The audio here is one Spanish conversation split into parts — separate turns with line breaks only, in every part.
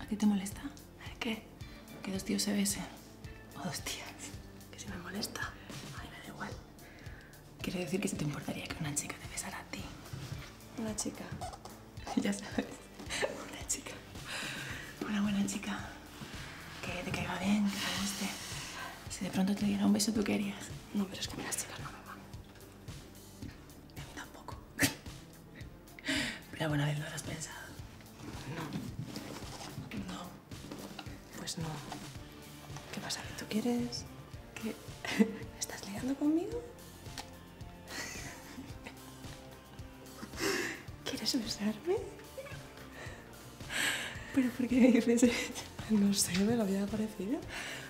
¿A ti te molesta?
¿Qué?
Que dos tíos se besen. O dos tías.
Que si me molesta. Ay, me da igual.
Quiero decir que si te importaría que una chica te besara a ti.
Una chica.
Ya sabes. Una chica. Una buena chica. Que te caiga bien, que te guste. Si de pronto te diera un beso, ¿tú qué harías?
No, pero es que a mí las chicas no me van.
A mí tampoco. Pero alguna vez lo habrás pensado.
No. No. Pues no. ¿Qué pasa? ¿Que tú quieres? ¿Que estás ligando conmigo? ¿Quieres besarme?
¿Pero por qué me dices eso?
No sé, me lo había parecido.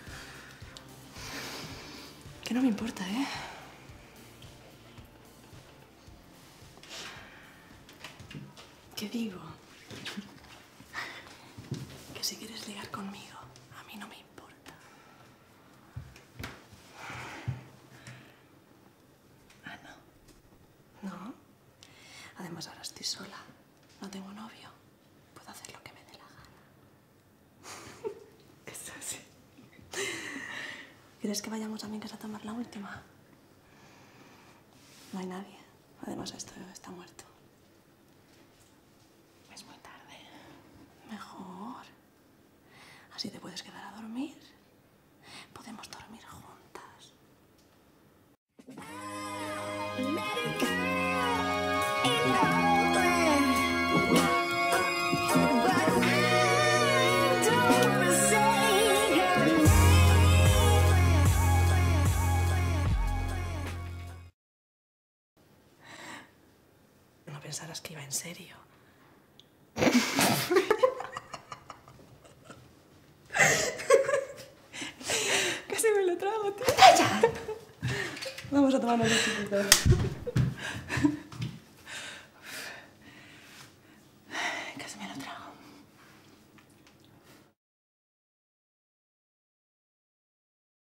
Que no me importa, ¿eh? ¿Qué digo? Que si quieres ligar conmigo, a mí no me importa.
Ah, no.
¿No? Además, ahora estoy sola. No tengo novio. Puedo hacer lo que me dé la gana.
Es así.
¿Quieres que vayamos a mi casa a tomar la última? No hay nadie. Además, esto está muerto.
Es muy tarde.
Mejor. Así te puedes quedar a dormir. Podemos dormir juntas. No pensarás que iba en serio.
Casi me lo trago, tío.
Vamos a tomarnos un chiquito.